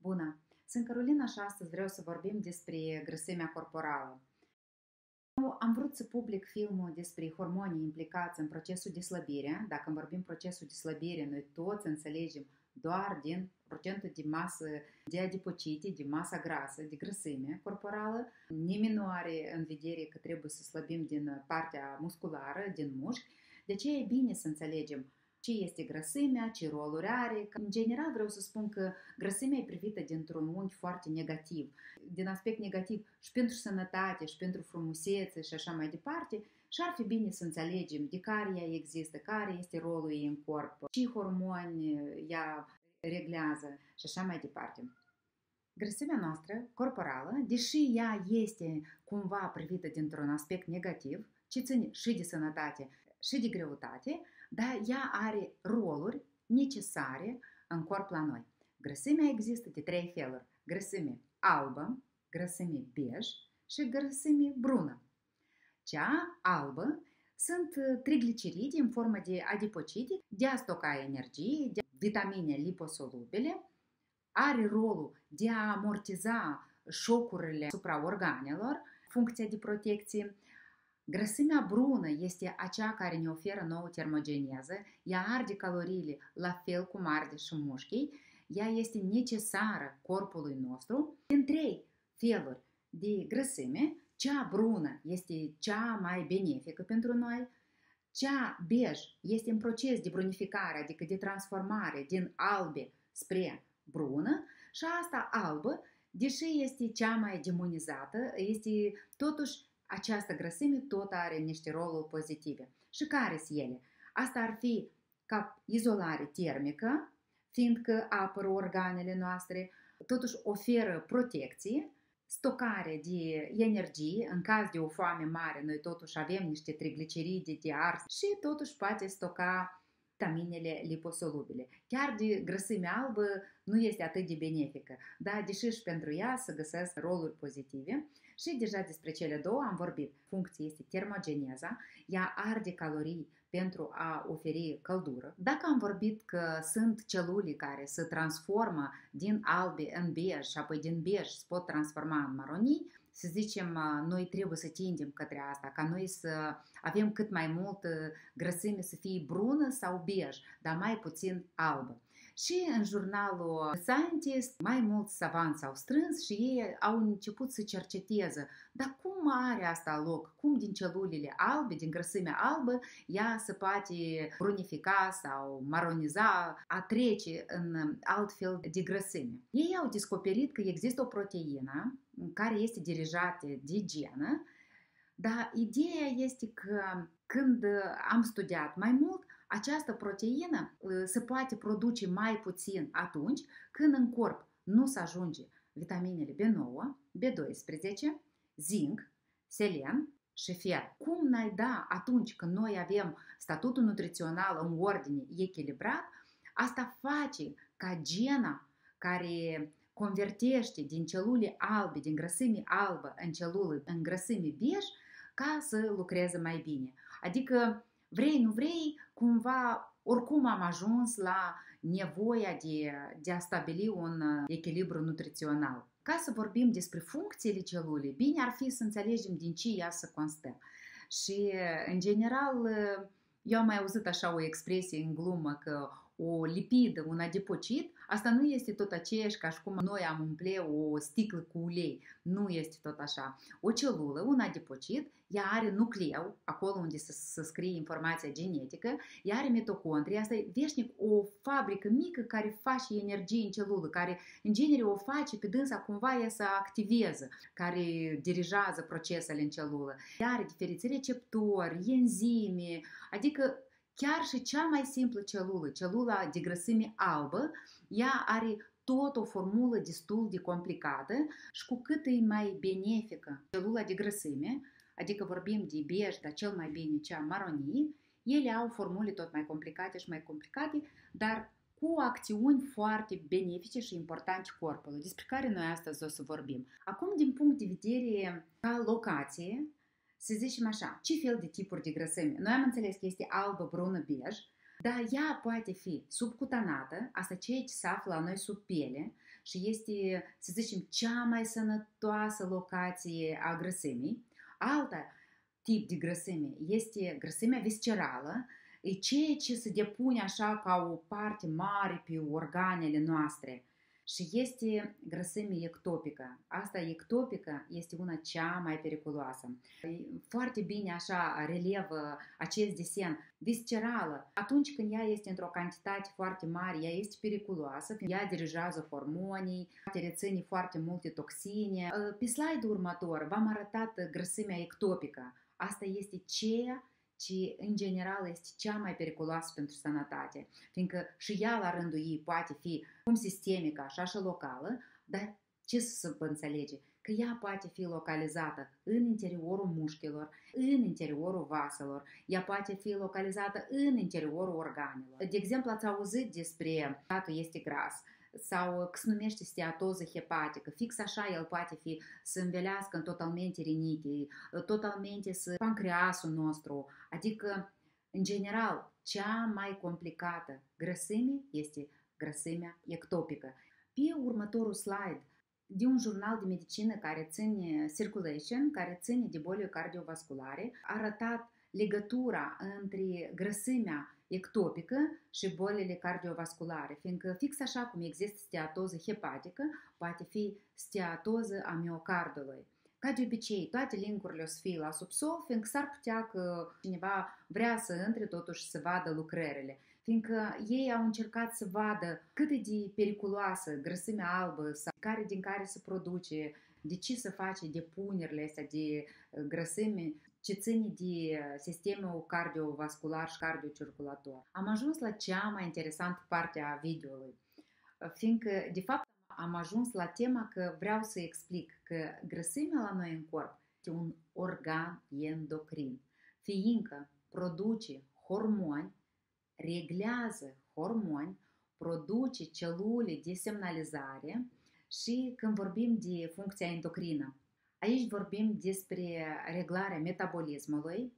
Bună! Sunt Carolina și astăzi vreau să vorbim despre grăsimea corporală. Am vrut să public filmul despre hormonii implicați în procesul de slăbire. Dacă vorbim procesul de slăbire, noi toți înțelegem doar din procentul de masă de adipocite, de masa grasă, de grăsime corporală. Nimeni nu are în vedere că trebuie să slăbim din partea musculară, din mușchi. De aceea e bine să înțelegem ce este grăsimea, ce roluri are. În general vreau să spun că grăsimea e privită dintr-un unghi foarte negativ. Din aspect negativ și pentru sănătate, și pentru frumusețe și așa mai departe. Și ar fi bine să înțelegem de care ea există, care este rolul ei în corp, ce hormoni ea reglează și așa mai departe. Grăsimea noastră corporală, deși ea este cumva privită dintr-un aspect negativ, ce ține și de sănătate și de greutate, dar ea are roluri necesare în corp la noi. Grăsimea există de 3 feluri. Grăsime albă, grăsime bej și grăsime brună. Cea albă sunt trigliceridi în formă de adipocite, de a stoca energie, de vitamine liposolubile, are rolul de a amortiza șocurile asupra organelor, funcția de protecție. Grăsimea brună este acea care ne oferă nouă termogeneză, ea arde caloriile la fel cum arde și mușchii, ea este necesară corpului nostru. Din 3 feluri de grăsime, cea brună este cea mai benefică pentru noi, cea bej este în proces de brunificare, adică de transformare din albe spre brună și asta albă, deși este cea mai demonizată, este totuși această grăsime tot are niște roluri pozitive. Și care sunt ele? Asta ar fi ca izolare termică, fiindcă apără organele noastre, totuși oferă protecție, stocare de energie, în caz de o foame mare, noi totuși avem niște trigliceride de ars și totuși poate stoca vitaminele liposolubile. Chiar de grăsime albă nu este atât de benefică, dar deși și pentru ea se găsesc roluri pozitive. Și deja despre cele două am vorbit. Funcția este termogeneza, ea arde calorii pentru a oferi căldură. Dacă am vorbit că sunt celule care se transformă din albe în bej și apoi din bej se pot transforma în maronii, să zicem, noi trebuie să tindem către asta, ca noi să avem cât mai mult grăsime să fie brună sau bej, dar mai puțin albă. Și în jurnalul Scientist, mai mulți savanți s-au strâns și ei au început să cerceteze. Dar cum are asta loc? Cum din celulele albe, din grăsimea albă, ea se poate brunifica sau maroniza, a trece în alt fel de grăsime? Ei au descoperit că există o proteină care este dirijată de genă, dar ideea este că când am studiat mai mult, această proteină se poate produce mai puțin atunci când în corp nu se ajunge vitaminele B9, B12, zinc, selen și fer. Cum n-ai da atunci când noi avem statutul nutrițional în ordine echilibrat, asta face ca gena care convertește din celule albe, din grăsime albă în grăsime bej, ca să lucreze mai bine. Adică vrei, nu vrei, cumva, oricum am ajuns la nevoia de a stabili un echilibru nutrițional. Ca să vorbim despre funcțiile celulei, bine ar fi să înțelegem din ce ea se constă. Și, în general, eu am mai auzit așa o expresie în glumă că o lipidă, un adipocit, asta nu este tot aceeași ca și cum noi am umple o sticlă cu ulei. Nu este tot așa. O celulă, un adipocit, ea are nucleu, acolo unde se scrie informația genetică, ea are mitocondrii, asta e veșnic o fabrică mică care face energie în celulă, care în genere o face pe dânsa cumva ea să activeze, care dirigează procesele în celulă. Ea are diferiți receptori, enzime, adică chiar și cea mai simplă celulă, celula de grăsime albă, ea are tot o formulă destul de complicată și cu cât e mai benefică celula de grăsime, adică vorbim de bej, dar cel mai bine cea maronii, ele au formule tot mai complicate și mai complicate, dar cu acțiuni foarte benefice și importante corpului, despre care noi astăzi o să vorbim. Acum, din punct de vedere ca locație, să zicem așa, ce fel de tipuri de grăsime? Noi am înțeles că este albă, brună, bej, dar ea poate fi subcutanată, asta ceea ce se află la noi sub piele, și este, să zicem, cea mai sănătoasă locație a grăsimii. Alta tip de grăsime este grăsimea viscerală, e ceea ce se depune așa ca o parte mare pe organele noastre. Și este grăsimea ectopică. Asta ectopică este una cea mai periculoasă. Foarte bine așa relevă acest desen. Viscerală, atunci când ea este într-o cantitate foarte mare, ea este periculoasă, ea dirigează hormonii, reține foarte multe toxine. Pe slide-ul următor v-am arătat grăsimea ectopică. Asta este ceea ce în general este cea mai periculoasă pentru sănătate, fiindcă și ea la rândul ei poate fi cum sistemică, așa și locală, dar ce să înțelege? Că ea poate fi localizată în interiorul mușchilor, în interiorul vaselor, ea poate fi localizată în interiorul organelor. De exemplu, ați auzit despre fătul este gras, sau că se numește steatoză hepatică. Fix așa el poate fi să învelească în totalmente rinichii, totalmente să pancreasul nostru. Adică, în general, cea mai complicată grăsime este grăsimea ectopică. Pe următorul slide, de un jurnal de medicină care ține Circulation, care ține de boli cardiovasculare, a arătat legătura între grăsimea ectopică și bolile cardiovasculare, fiindcă fix așa cum există steatoză hepatică, poate fi steatoză a miocardului. Ca de obicei, toate linkurile o să fie la subsol, fiindcă s-ar putea că cineva vrea să intre totuși să vadă lucrările, fiindcă ei au încercat să vadă cât e de periculoasă grăsimea albă, sau din care se produce, de ce se face depunerile astea de grăsime ce ține de sistemul cardiovascular și cardiocirculator. Am ajuns la cea mai interesantă parte a videoului, fiindcă, de fapt, am ajuns la tema că vreau să explic că grăsimea la noi în corp este un organ endocrin, fiindcă produce hormoni, reglează hormoni, produce celule de semnalizare și când vorbim de funcția endocrină, aici vorbim despre reglarea metabolismului,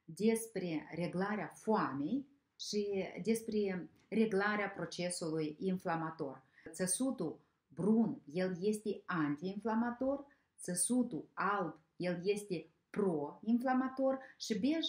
despre reglarea foamei și despre reglarea procesului inflamator. Țesutul brun, el este antiinflamator, țesutul alb, el este pro-inflamator și bej,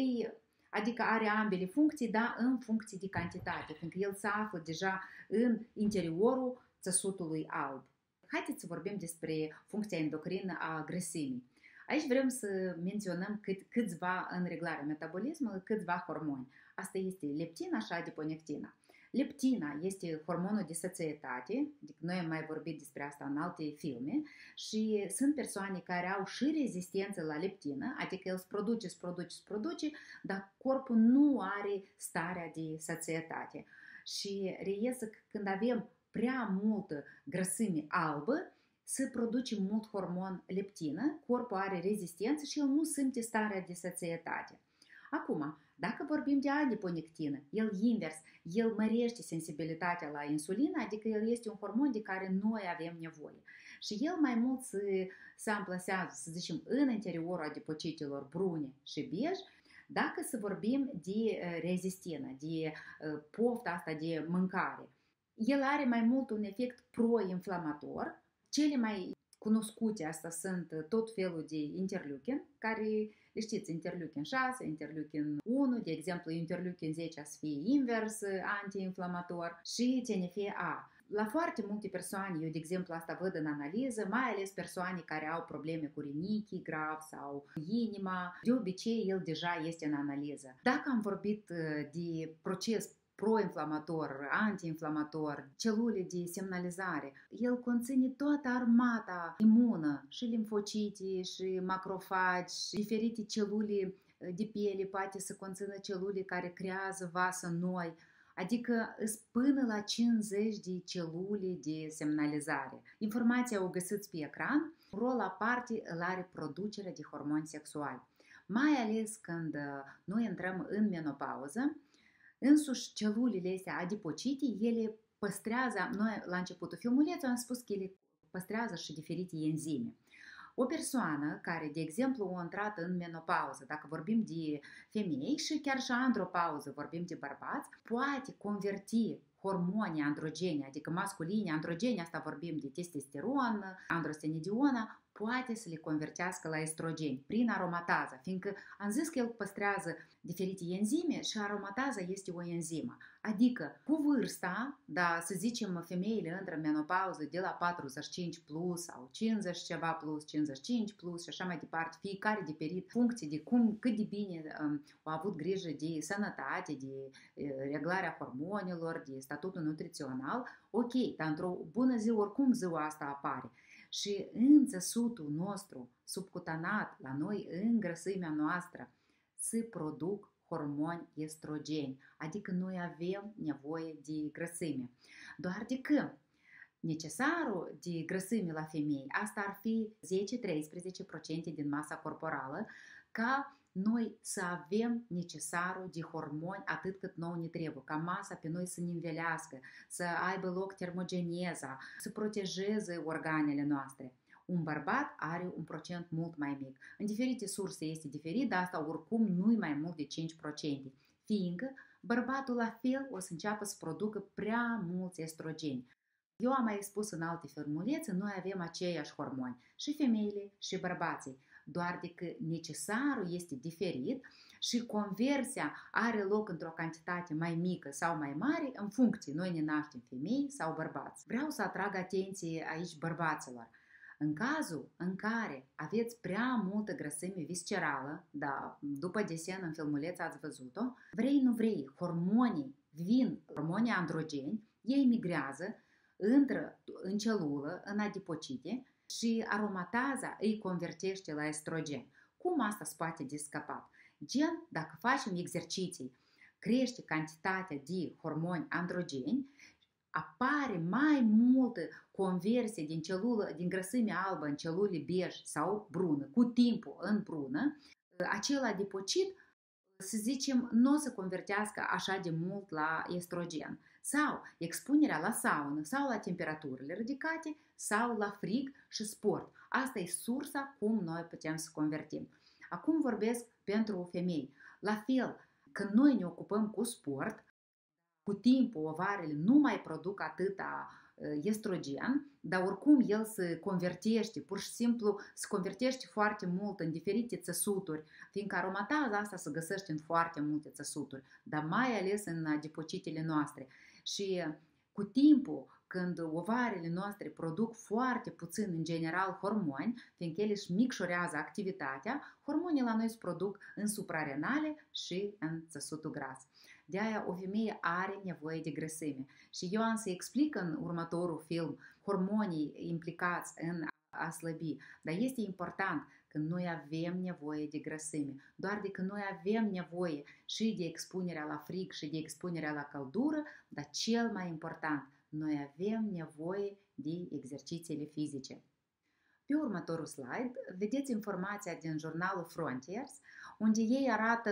adică are ambele funcții, dar în funcție de cantitate, fiindcă el se află deja în interiorul țesutului alb. Haideți să vorbim despre funcția endocrină a grăsimii. Aici vrem să menționăm câțiva în reglarea metabolismului, câțiva hormoni. Asta este leptina și adiponectina. Leptina este hormonul de sațietate, adică noi am mai vorbit despre asta în alte filme, și sunt persoane care au și rezistență la leptină, adică el se produce, dar corpul nu are starea de sațietate. Și reiese că când avem prea multă grăsime albă, se produce mult hormon leptină, corpul are rezistență și el nu simte starea de sațietate. Acum, dacă vorbim de adiponectină, el invers, el mărește sensibilitatea la insulină, adică el este un hormon de care noi avem nevoie. Și el mai mult se amplasează, să zicem, în interiorul adipocitelor brune și bej, dacă să vorbim de rezistină, de pofta asta de mâncare. El are mai mult un efect pro-inflamator. Cele mai cunoscute asta sunt tot felul de interleukin, care le știți, interleukin 6, interleukin 1, de exemplu interleukin 10 să fie invers antiinflamator și TNF-A. La foarte multe persoane, eu de exemplu asta văd în analiză, mai ales persoane care au probleme cu rinichii grav sau inima, de obicei el deja este în analiză. Dacă am vorbit de proces pro-inflamator, antiinflamator, celule de semnalizare, el conține toată armata imună, și limfociti, și macrofagi, și diferite celule de piele, poate să conțină celule care creează vasă noi, adică până la 50 de celule de semnalizare. Informația o găsiți pe ecran, rol aparte îl are producerea de hormoni sexuali. Mai ales când noi intrăm în menopauză, însuși celulele astea adipocite, ele păstrează, noi la începutul filmulețului am spus că ele păstrează și diferite enzime. O persoană care, de exemplu, a intrat în menopauză, dacă vorbim de femei și chiar și andropauză, vorbim de bărbați, poate converti hormoni androgeni, adică masculini, androgeni, asta vorbim de testosteron, androstenediona, poate să le convertească la estrogeni prin aromatază, fiindcă am zis că el păstrează diferite enzime și aromataza este o enzimă. Adică cu vârsta, da, să zicem femeile intră în menopauză de la 45 plus sau 50 ceva plus, 55 plus și așa mai departe, fiecare diferit, funcție de cum, cât de bine au avut grijă de sănătate, de reglarea hormonilor, de statutul nutrițional, ok, dar într-o bună zi oricum ziua asta apare. Și în țesutul nostru subcutanat, la noi, în grăsimea noastră, se produc hormoni estrogeni, adică noi avem nevoie de grăsime. Doar de că necesarul de grăsime la femei, asta ar fi 10-13% din masa corporală, ca noi să avem necesarul de hormoni atât cât nou ne trebuie, ca masa pe noi să nivelească, să aibă loc termogeneza, să protejeze organele noastre. Un bărbat are un procent mult mai mic. În diferite surse este diferit, dar asta oricum nu-i mai mult de 5%, fiindcă bărbatul la fel o să înceapă să producă prea mulți estrogeni. Eu am mai spus în alte filmulețe, noi avem aceiași hormoni, și femeile și bărbații, doar de că necesarul este diferit și conversia are loc într-o cantitate mai mică sau mai mare în funcție, noi ne naștem femei sau bărbați. Vreau să atrag atenție aici bărbaților. În cazul în care aveți prea multă grăsime viscerală, da, după desen în filmuleț ați văzut-o, vrei nu vrei, hormonii androgeni, ei migrează, intră în celulă, în adipocite și aromataza îi convertește la estrogen. Cum asta se poate de scăpat? Gen, dacă facem exerciții, crește cantitatea de hormoni androgeni, apare mai multă conversie din grăsime albă în celule bej sau brună, cu timpul în brună, acel adipocit, să zicem, nu o să convertească așa de mult la estrogen. Sau expunerea la saună sau la temperaturile ridicate sau la frig și sport. Asta e sursa cum noi putem să convertim. Acum vorbesc pentru femei. La fel, când noi ne ocupăm cu sport, cu timpul ovarele nu mai produc atâta estrogen, dar oricum el se convertește, pur și simplu se convertește foarte mult în diferite țesuturi, fiindcă aromataza asta se găsește în foarte multe țesuturi, dar mai ales în adipocitele noastre. Și cu timpul, când ovarele noastre produc foarte puțin, în general, hormoni, fiindcă ele își micșorează activitatea, hormonii la noi se produc în suprarenale și în țesutul gras. De aia o femeie are nevoie de grăsime. Și eu am să explic în următorul film hormonii implicați în a slăbi. Dar este important că noi avem nevoie de grăsime. Doar de că noi avem nevoie și de expunerea la frig și de expunerea la căldură, dar cel mai important, noi avem nevoie de exercițiile fizice. Pe următorul slide vedeți informația din jurnalul Frontiers, unde ei arată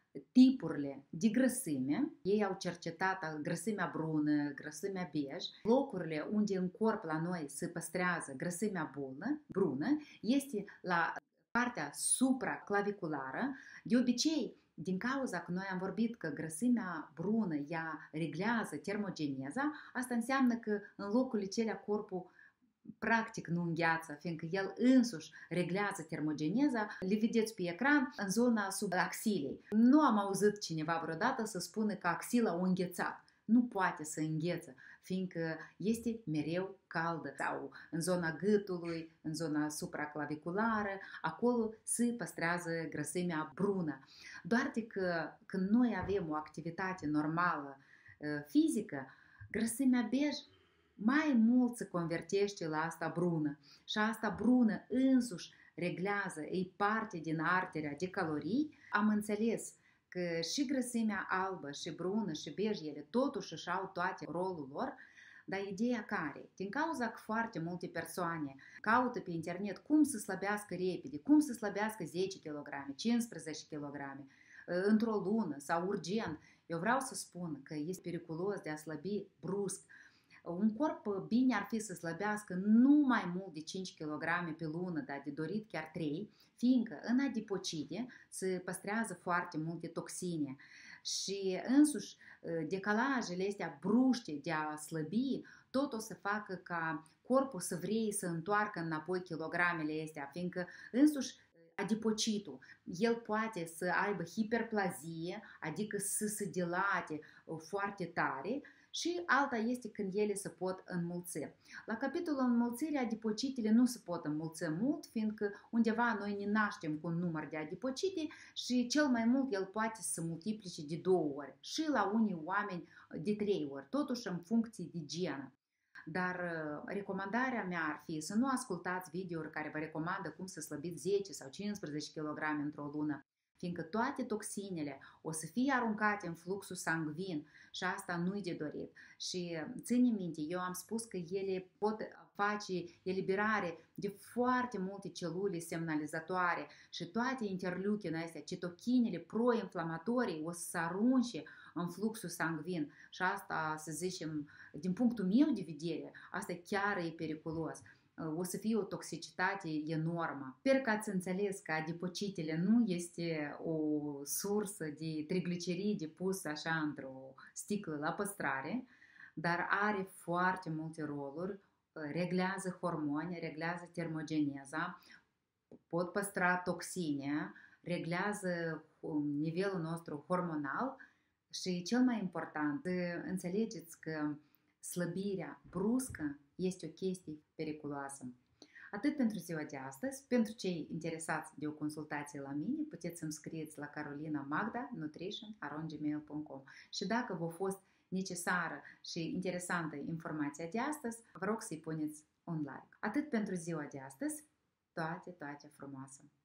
tipurile de grăsime. Ei au cercetat grăsimea brună, grăsimea bej. Locurile unde în corp la noi se păstrează grăsimea brună este la partea supraclaviculară. De obicei, din cauza că noi am vorbit că grăsimea brună ea reglează termogeneza, asta înseamnă că în locurile celea corpul practic nu îngheață, fiindcă el însuși reglează termogeneza, le vedeți pe ecran în zona sub axilei. Nu am auzit cineva vreodată să spună că axila o înghețat. Nu poate să îngheță, fiindcă este mereu caldă. Sau în zona gâtului, în zona supraclaviculară, acolo se păstrează grăsimea brună. Doar de că când noi avem o activitate normală fizică, grăsimea bej mai mult se convertește la asta brună. Și asta brună însuși reglează, e parte din arterea de calorii. Am înțeles că și grăsimea albă, și brună, și bej, ele totuși își au toate rolul lor, dar ideea care? Din cauza că foarte multe persoane caută pe internet cum să slăbească repede, cum să slăbească 10 kg, 15 kg într-o lună sau urgent, eu vreau să spun că este periculos de a slăbi brusc. Un corp bine ar fi să slăbească nu mai mult de 5 kg pe lună, dar de dorit chiar 3, fiindcă în adipocite se păstrează foarte multe toxine și însuși decalajele astea bruște de a slăbi, tot o să facă ca corpul să vrei să întoarcă înapoi kilogramele astea, fiindcă însuși adipocitul, el poate să aibă hiperplazie, adică să se dilate foarte tare, și alta este când ele se pot înmulți. La capitolul înmulțire, adipocitele nu se pot înmulți mult, fiindcă undeva noi ne naștem cu un număr de adipocite și cel mai mult el poate să se multiplice de 2 ori și la unii oameni de 3 ori, totuși în funcție de genă. Dar recomandarea mea ar fi să nu ascultați videouri care vă recomandă cum să slăbiți 10 sau 15 kg într-o lună, fiindcă toate toxinele o să fie aruncate în fluxul sanguin și asta nu-i de dorit. Și ține minte, eu am spus că ele pot face eliberare de foarte multe celule semnalizatoare și toate interleukinele astea, citochinele pro-inflamatorii o să se arunce în fluxul sanguin și asta, să zicem, din punctul meu de vedere, asta chiar e periculos. O să fie o toxicitate enormă. Sper că ați înțeles că adipocitele nu este o sursă de trigliceride pusă așa într-o sticlă la păstrare, dar are foarte multe roluri, reglează hormoni, reglează termogeneza, pot păstra toxine, reglează nivelul nostru hormonal și cel mai important, înțelegeți că slăbirea bruscă este o chestie periculoasă. Atât pentru ziua de astăzi. Pentru cei interesați de o consultație la mine, puteți să-mi scrieți la carolinamagda.nutrition@gmail.com. Și dacă v-a fost necesară și interesantă informația de astăzi, vă rog să-i puneți un like. Atât pentru ziua de astăzi. Toate frumoase!